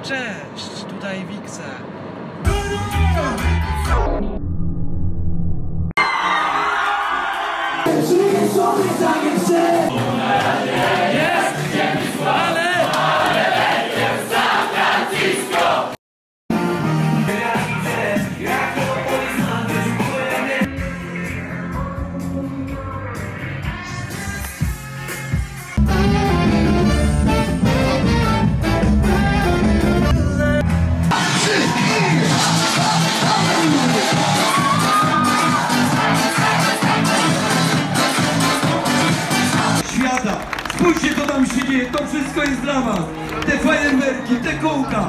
Cześć, tutaj Wiksa. Jest! Ale! Spójrzcie, co tam się dzieje, to wszystko jest dla was. Te fajerwerki, te kołka.